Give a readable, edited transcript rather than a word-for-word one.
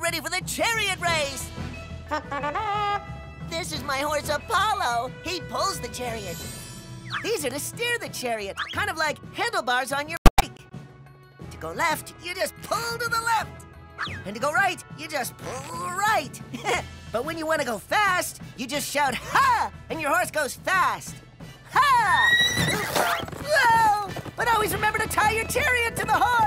ready for the chariot race! This is my horse Apollo. He pulls the chariot. These are to steer the chariot, kind of like handlebars on your bike. To go left, you just pull to the left. And to go right, you just pull right. But when you want to go fast, you just shout, "Ha!" and your horse goes fast. Ha! Whoa! But always remember to tie your chariot to the horse.